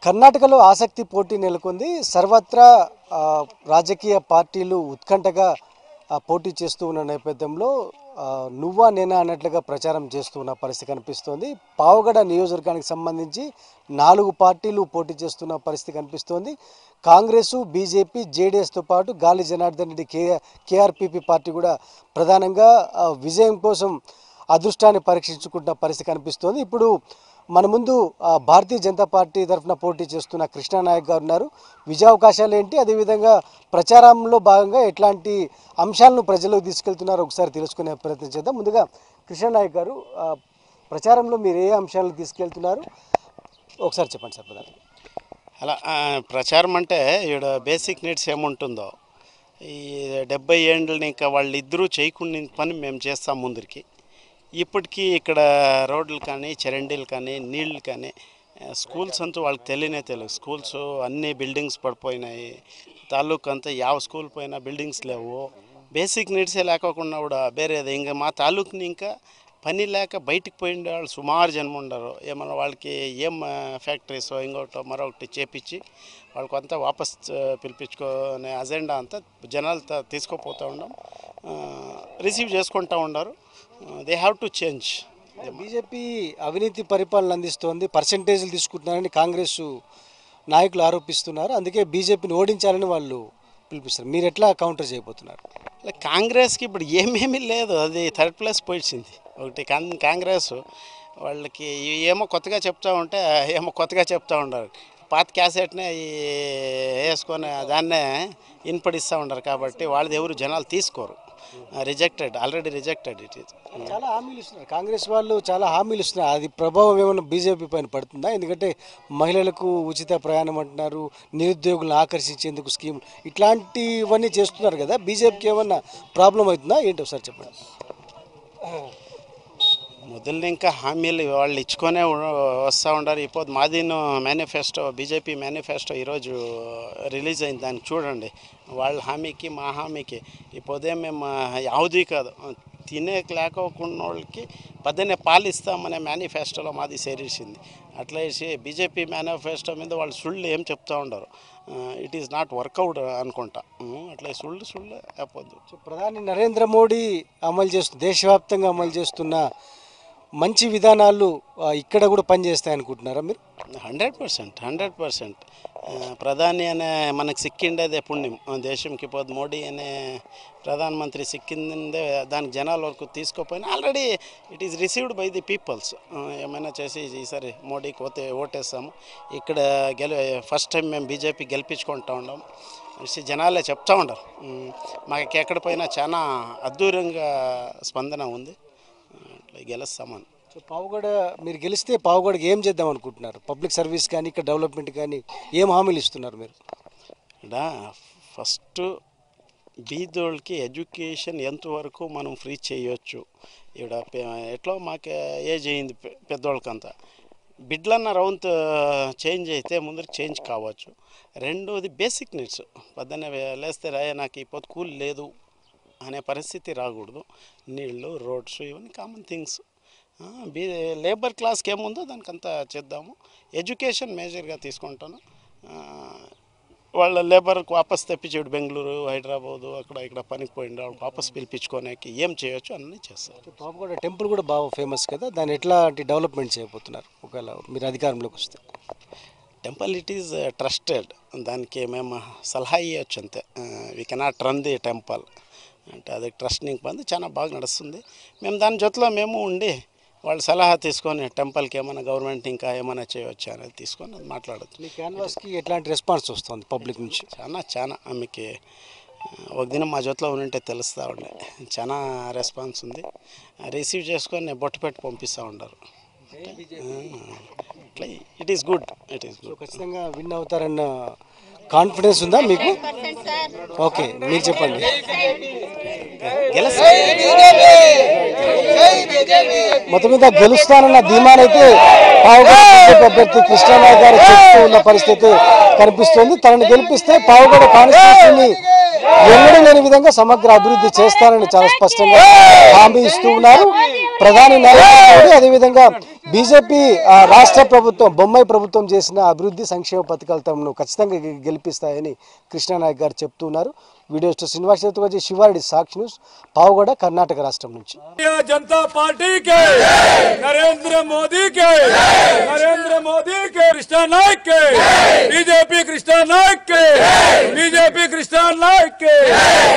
కర్ణాటకలో ఆసక్తి పోటీ నెలకొంది. సర్వత్రా రాజకీయ పార్టీలు ఉత్కంఠగా పోటీ చేస్తూ ఉన్న నేపథ్యంలో నువ్వా నేనా అన్నట్లుగా ప్రచారం చేస్తూ ఉన్న పరిస్థితి కనిపిస్తోంది. పావగడ నియోజకవర్గానికి సంబంధించి 4 పార్టీలు పోటీ చేస్తున్న పరిస్థితి కనిపిస్తోంది. కాంగ్రెసు, బీజేపీ, జేడీఎస్తో పాటు గాలి జనార్దన్ రెడ్డి కేఆర్పీపీ పార్టీ కూడా ప్రధానంగా విజయం కోసం అదృష్టాన్ని పరీక్షించుకుంటున్న పరిస్థితి కనిపిస్తోంది. ఇప్పుడు మన ముందు భారతీయ జనతా పార్టీ తరఫున పోటీ చేస్తున్న కృష్ణానాయక్ గారు ఉన్నారు. విజయావకాశాలు ఏంటి, అదేవిధంగా ప్రచారంలో భాగంగా ఎట్లాంటి అంశాలను ప్రజలకు తీసుకెళ్తున్నారో ఒకసారి తెలుసుకునే ప్రయత్నం చేద్దాం. ముందుగా కృష్ణానాయక్ గారు, ప్రచారంలో మీరు ఏ అంశాలను తీసుకెళ్తున్నారు ఒకసారి చెప్పండి సార్. ప్రధాని అలా ప్రచారం అంటే ఇక్కడ బేసిక్ నీడ్స్ ఏముంటుందో ఈ 70 ఏళ్ళని ఇంకా వాళ్ళిద్దరూ చేయకుండా పని మేము చేస్తాం ముందరికి. ఇప్పటికీ ఇక్కడ రోడ్లు కానీ, చరండీలు కానీ, నీళ్ళు కానీ, స్కూల్స్ అంతా వాళ్ళకి తెలియదు. స్కూల్స్ అన్ని బిల్డింగ్స్ పడిపోయినాయి. తాలూకు అంతా యావ స్కూల్ పోయినా బిల్డింగ్స్ లేవు. బేసిక్ నీడ్సే లేకోకుండా కూడా వేరేది ఇంకా మా తాలూకుని ఇంకా పని లేక బయటికి పోయిండే వాళ్ళు సుమారు జనం ఉండరు. ఏమన్నా వాళ్ళకి ఏం ఫ్యాక్టరీస్ ఇంకోటో మరొకటి చేపించి వాళ్ళకి అంతా వాపస్ పిలిపించుకునే అజెండా అంతా జనాలతో తీసుకుపోతూ ఉన్నాం, రిసీవ్ చేసుకుంటూ ఉన్నారు. They have to change. BJP అవినీతి పరిపాలన అందిస్తోంది, పర్సెంటేజ్లు తీసుకుంటున్నారని కాంగ్రెస్ నాయకులు ఆరోపిస్తున్నారు. అందుకే బీజేపీని ఓడించాలని వాళ్ళు పిలిపిస్తారు. మీరు ఎట్లా కౌంటర్ చేయబోతున్నారు? కాంగ్రెస్కి ఇప్పుడు ఏమేమీ లేదు, అది థర్డ్ ప్లేస్ పోయింది. ఒకటి కాంగ్రెస్ వాళ్ళకి ఏమో కొత్తగా చెప్తూ ఉంటారు. పాత క్యాసెట్నే వేసుకొని దాన్నే ఇన్పడిస్తూ ఉంటారు. కాబట్టి వాళ్ళది ఎవరు జనాలు తీసుకోరు. Already rejected it is. చాలా హామీలు ఇస్తున్నారు కాంగ్రెస్ వాళ్ళు, చాలా హామీలు ఇస్తున్నారు. అది ప్రభావం ఏమైనా బీజేపీ పైన పడుతుందా? ఎందుకంటే మహిళలకు ఉచిత ప్రయాణం అంటున్నారు, నిరుద్యోగులను ఆకర్షించేందుకు స్కీమ్, ఇట్లాంటివన్నీ చేస్తున్నారు కదా. బీజేపీకి ఏమన్నా ప్రాబ్లం అవుతుందా ఏంటో ఒకసారి చెప్పండి. మొదలు ఇంకా హామీలు వాళ్ళు ఇచ్చుకొనే వస్తూ ఉంటారు. ఇప్పుడు మాదిను మేనిఫెస్టో, బీజేపీ మేనిఫెస్టో ఈరోజు రిలీజ్ అయింది, దాన్ని చూడండి. వాళ్ళ హామీకి మా హామీకి ఇప్పుడు మేము యావదీ కాదు, తినేకి లేకోకుండా వాళ్ళకి పద్దెనే పాలిస్తామనే మేనిఫెస్టోలో మాది చేరేసింది. అట్లా వేసి బీజేపీ మేనిఫెస్టో మీద వాళ్ళు సుళ్ళు ఏం చెప్తూ ఉండరు. ఇట్ ఈస్ నాట్ వర్కౌట్ అనుకుంటా. అట్లా సుళ్ళు అయిపోద్దు. ప్రధాని నరేంద్ర మోడీ దేశవ్యాప్తంగా అమలు చేస్తున్న మంచి విధానాలు ఇక్కడ కూడా పనిచేస్తాయనుకుంటున్నారా మీరు? 100%. ప్రధాని అనే మనకు సిక్కిండేదే పుణ్యం. దేశంకి పోదు మోడీ అనే ప్రధానమంత్రి సిక్కిందే, దానికి జనాల వరకు తీసుకోపోయినా already it is received by the peoples. ఏమైనా చేసి ఈసారి మోడీకి ఓటేస్తాము. ఇక్కడ ఫస్ట్ టైం మేము బీజేపీ గెలిపించుకుంటూ ఉన్నాం జనాలే చెప్తూ ఉండరు. మాకు ఎక్కడ పోయినా చాలా అద్భుతంగా స్పందన ఉంది. గెలుస్తామని. సో పావుగడ మీరు గెలిస్తే పావుగడకి ఏం చేద్దాం అనుకుంటున్నారు? పబ్లిక్ సర్వీస్ కానీ, ఇక్కడ డెవలప్మెంట్ కానీ ఏం హామీలు ఇస్తున్నారు మీరు? ఇక్కడ ఫస్ట్ బీదోళ్ళకి ఎడ్యుకేషన్ ఎంతవరకు మనం ఫ్రీ చేయొచ్చు. ఇక్కడ ఎట్లా మాకు ఏజ్ అయింది పెద్దోళ్ళకంతా, బిడ్లన్న రౌండ్ చేంజ్ అయితే ముందరికి చేంజ్ కావచ్చు. రెండోది బేసిక్ నీడ్స్. పొద్దున్నే లేస్తే నాకు ఇప్పుడు కూల్ లేదు అనే పరిస్థితి రాకూడదు. నీళ్ళు, రోడ్స్, ఇవన్నీ కామన్ థింగ్స్. లేబర్ క్లాస్కి ఏముందో దానికంతా చేద్దాము. ఎడ్యుకేషన్ మేజర్గా తీసుకుంటాను. వాళ్ళ లేబర్కి వాపస్ తెప్పించాడు, బెంగళూరు, హైదరాబాదు, అక్కడ ఇక్కడ పనికి పోయిండు, వాళ్ళకి వాపస్ పిలిపించుకోడానికి ఏం చేయొచ్చు అన్నీ చేస్తారు. పావుగడ టెంపుల్ కూడా బాగా ఫేమస్ కదా, దాన్ని ఎట్లాంటి డెవలప్మెంట్ చేయబోతున్నారు ఒకవేళ మీరు అధికారంలోకి వస్తే? టెంపుల్ ఇట్ ఈజ్ ట్రస్టెడ్, దానికి మేము సలహా ఇవ్వచ్చు అంతే. We cannot run the temple అంటే అది ట్రస్టింగ్ పని చాలా బాగా నడుస్తుంది. మేము దాని జొత్తలో మేము ఉండి వాళ్ళు సలహా తీసుకొని టెంపుల్కి ఏమైనా గవర్నమెంట్ ఇంకా ఏమైనా చేయవచ్చు అనేది తీసుకొని అది మాట్లాడచ్చు. మీ క్యాన్వాస్కి ఎట్లాంటి రెస్పాన్స్ వస్తుంది పబ్లిక్ నుంచి? చాలా ఆమెకి ఒక దినం మా జొత్తలో ఉంటే తెలుస్తూ ఉండే, చాలా రెస్పాన్స్ ఉంది. రిసీవ్ చేసుకొని బొట్టు పెట్టి పంపిస్తూ ఉంటారు. It is good. ఖచ్చితంగా విన్ అవుతారన్న కాన్ఫిడెన్స్ ఉందా మీకు? ఓకే, మీరు చెప్పండి. మొత్తం మీద గెలుస్తానన్న ధీమానైతే పావుగడ అభ్యర్థి కృష్ణానాయక్ గారు చెప్తూ ఉన్న పరిస్థితి కనిపిస్తోంది. తనని గెలిపిస్తే పావుగడ కాన్స్టిట్యూన్సీని ఎన్నడూ లేని విధంగా సమగ్ర అభివృద్ధి చేస్తారని చాలా స్పష్టంగా హామీ ఇస్తూ ఉన్నారు. ప్రధాని నరేంద్ర మోడీ అదేవిధంగా బీజేపీ రాష్ట్ర ప్రభుత్వం బొమ్మాయి ప్రభుత్వం చేసిన అభివృద్ధి సంక్షేమ పథకాలు తమను ఖచ్చితంగా గెలిపిస్తాయని కృష్ణానాయక్ గారు చెప్తున్నారు. వీడియో శ్రీనివాస శివారెడ్డి, సాక్షి న్యూస్, పావుగడ, కర్ణాటక రాష్ట్రం నుంచి. जनता पार्टी के नरेंद्र मोदी के कृष्णा नायक के बीजेपी कृष्णा नायक के